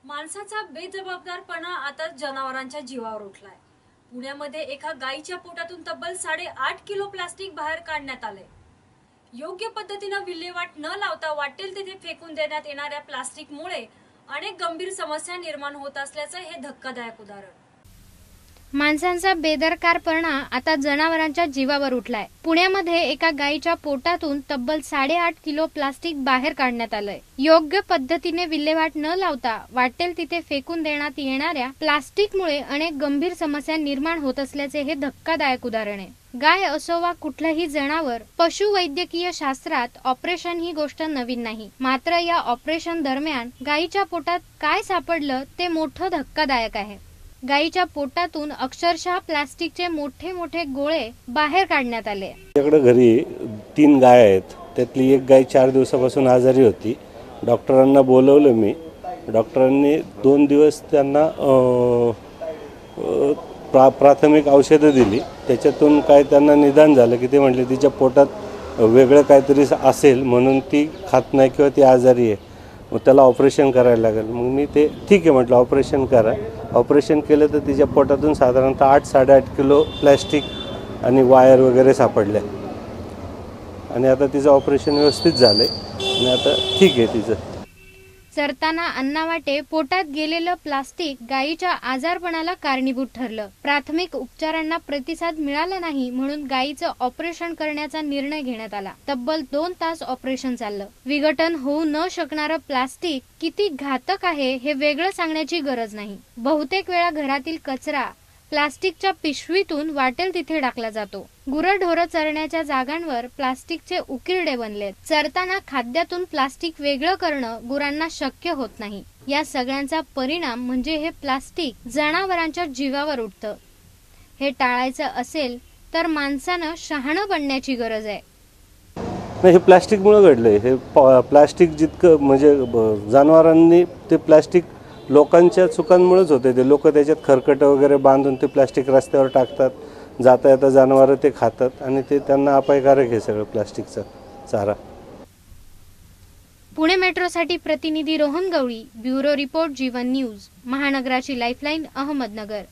माणसाचा बेजबाबदारपणा आता जनावरांच्या जीवावर उठलाय। पुण्यामध्ये एका गायीच्या पोटातून तब्बल 8.5 किलो प्लास्टिक बाहेर काढण्यात आले। योग्य पद्धतीने विल्हेवाट न लावता वाटेल तिथे फेकून देण्यात येणाऱ्या प्लास्टिकमुळे अनेक गंभीर समस्या निर्माण होत असल्याचं हे धक्कादायक उदाहरण। माणसांचा बेदरकारपणा आता जनावरांच्या जीवावर उठलाय। पुण्यामध्ये एका गायीच्या पोटातून तब्बल 8.5 किलो प्लास्टिक बाहेर काढण्यात आलंय। योग्य पद्धतीने विल्हेवाट न लावता वाटेल तिथे फेकून देण्यात येणाऱ्या प्लास्टिकमुळे अनेक गंभीर समस्या निर्माण होत असल्याचे हे धक्कादायक उदाहरण आहे। गाय असो वा कुठलंही जनावर, पशुवैद्यकीय शास्त्रात ऑपरेशन ही गोष्ट नवीन नाही। मात्र या ऑपरेशन दरम्यान गायीच्या पोटात काय सापडलं ते मोठं धक्कादायक आहे। गायीच्या पोटातून अक्षरशः प्लास्टिकचे मोठे मोठे गोळे बाहेर काढण्यात आले। माझ्याकडे घरी 3 गाय आहेत, त्यातली एक गाय 4 दिवसापासून आजारी होती। डॉक्टरांना बोलवलं मी। डॉक्टरांनी 2 दिवस त्यांना प्राथमिक औषधं दिली। त्याच्यातून काय त्यांना निदान झालं की ते म्हटले तिच्या पोटात वेगळं काहीतरी असेल म्हणून ती खात नाही किंवा ती आजारी आहे, मग त्याला ऑपरेशन करायला लागेल। मग मी ते ठीक आहे म्हटलं, ऑपरेशन करा। ऑपरेशन केलं तर तिच्या पोटातून साधारणतः 8-8.5 किलो प्लॅस्टिक आणि वायर वगैरे सापडले आणि आता तिचं ऑपरेशन व्यवस्थित झालंय आणि आता ठीक आहे तिचं। चरताना अन्नावाटे पोटात गेलेलं प्लास्टिक गायीच्या आजारपणाला कारणीभूत ठरलं। प्राथमिक उपचारांना प्रतिसाद मिळाला नाही म्हणून गायीचं ऑपरेशन करण्याचा निर्णय घेण्यात आला। तब्बल 2 तास ऑपरेशन चाललं। विघटन होऊ न शकणारं प्लास्टिक किती घातक आहे हे वेगळं सांगण्याची गरज नाही। बहुतेक वेळा घरातील कचरा प्लास्टिकच्या पिशवीतून वाटेल तिथे टाकला जातो। गुरंढोरं चरण्याच्या जागांवर प्लास्टिकचे उकिरडे बनलेत। चरताना खाद्यातून प्लास्टिक वेगळं करणं गुरांना शक्य होत नाही। या सगळ्यांचा परिणाम म्हणजे हे प्लास्टिक जनावरांच्या जीवावर उठतं। हे टाळायचं असेल तर माणसानं शहाणं बनण्याची गरज आहे। हे प्लास्टिकमुळे घडलंय। हे प्लास्टिक जितकं म्हणजे जनावरांनी ते प्लास्टिक लोकांच्या चुकांमुळेच होते। ते लोक त्याच्यात खरकट वगैरे बांधून ते प्लास्टिक रस्त्यावर टाकतात, जाता येता जनावरं ते खातात आणि ते त्यांना अपायकारक आहे सगळं प्लास्टिकचा चारा। पुणे मेट्रोसाठी प्रतिनिधी Rohan Gawali, bureau report, Jeevan news, महानगराची लाईफलाईन, अहमदनगर।